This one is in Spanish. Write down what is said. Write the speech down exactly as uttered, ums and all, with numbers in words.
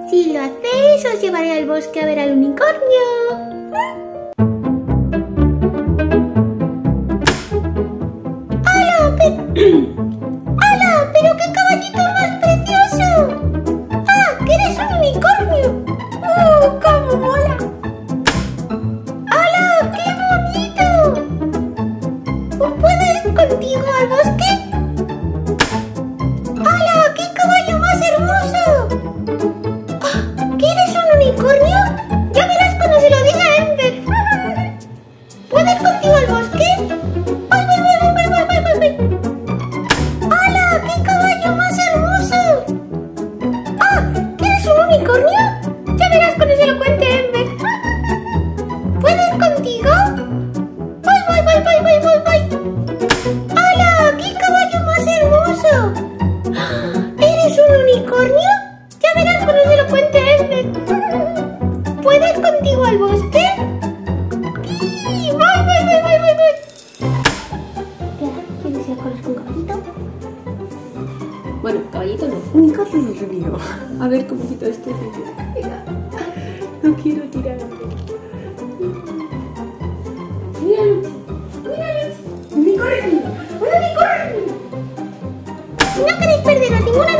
Si lo hacéis, os llevaré al bosque a ver al unicornio. ¡Hala! Pero... ¡Hala! ¡Pero qué caballito más precioso! ¡Ah! ¡Que eres un unicornio! ¡Uh! ¡Cómo mola! ¡Hala! ¡Qué bonito! ¿Puedo ir contigo al bosque? ¡Hala! ¡Qué caballo más hermoso! ¡Ah! ¿Que eres un unicornio? Ya verás cuando se lo diga a Ember. ¿Puedo ir contigo al bosque? ¡Voy, voy, voy, voy, voy, voy, voy, voy! ¡Hala! ¡Qué caballo más hermoso! ¡Ah! ¿Que eres un unicornio? Ya verás cuando se lo cuente Ember. ¿Puedo ir contigo? ¡Voy, voy, voy, voy, voy, voy, voy! ¡Hala! ¡Qué caballo más hermoso! ¿Eres un unicornio? Ya verás cuando se lo cuente Ember. ¿Puedo ir contigo al bosque? ¡Sí! ¡Voy, voy, voy, voy, voy, voy! Espera, ¿quieres ir a correr con caballito? Bueno, caballito no, unicornio no río. A ver cómo quito este vídeo. Venga. No quiero tirar. Míralo, míralo. ¡Unicornio! ¡Un unicornio! Si no queréis perderos ninguna